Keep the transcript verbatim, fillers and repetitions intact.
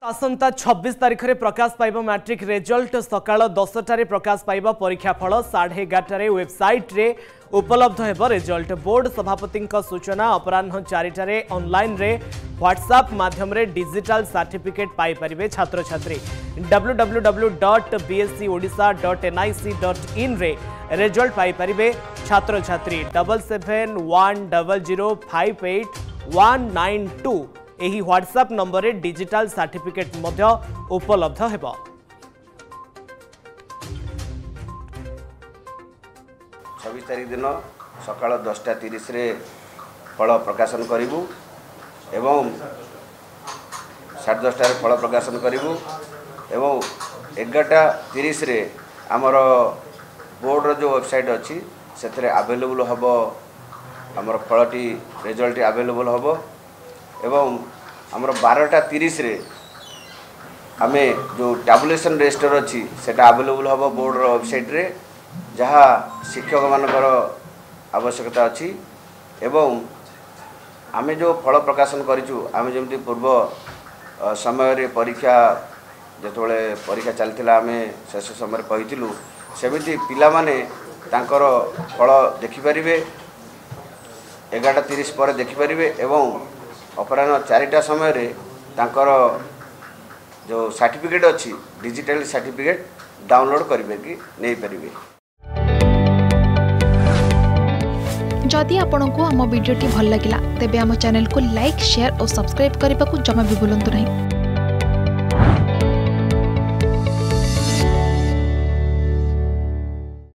आसंता छब्बीस तारीख में प्रकाश पाइब मैट्रिक रिजल्ट सकाल दसटार प्रकाश पाइब परीक्षाफल साढ़े एगारटार वेबसाइट रे उपलब्ध हेब रिजल्ट बोर्ड सभापति सूचना अपराह चारिटार ऑनलाइन रे व्हाट्सएप माध्यम रे डिजिटल सर्टिफिकेट पाई परिबे छात्र छात्री W W W dot B S C Odisha dot N I C dot in रे रिजल्ट पाई परिबे छात्र छात्री double seven one double zero five eight one nine two एही व्हाट्सएप नंबर रे डिजिटल सर्टिफिकेट मध्य उपलब्ध हेब। छब्बीस तारीख दिन सकाल दसटा तीस रे फल प्रकाशन करूँ एवं साढ़े दसटार फल प्रकाशन करूँ एवं एगारटा तीस रे आमर बोर्ड जो वेबसाइट अच्छी से आवेलेबल हम आमर फलटी रिजल्ट आवेलेबल हम एवं आमर बारटा तीस रे आमे जो टैबुलेशन रजिस्टर अच्छी सेटा आवेलेबल हम बोर्ड वेबसाइट रे जहाँ शिक्षक मानकर आवश्यकता अच्छी एवं आमे जो फल प्रकाशन करिचु आमे जेमती पूर्व समय रे परीक्षा जेतोले परीक्षा चलथिला आमे शेष समय कहिथिलु सेमिति पिला माने तांकर फल देखि परिबे एगारटा तीस पर देखि परिबे एवं अपराह चारिटा समय रे तांकर जो सर्टिफिकेट अच्छी डिजिटल सर्टिफिकेट डाउनलोड करेंगे कि नहीं पारे। जदि आपंक आम भिडी भल लगा तेब आम चैनल को लाइक शेयर और सब्सक्राइब करने को जमा भी भूलु नहीं।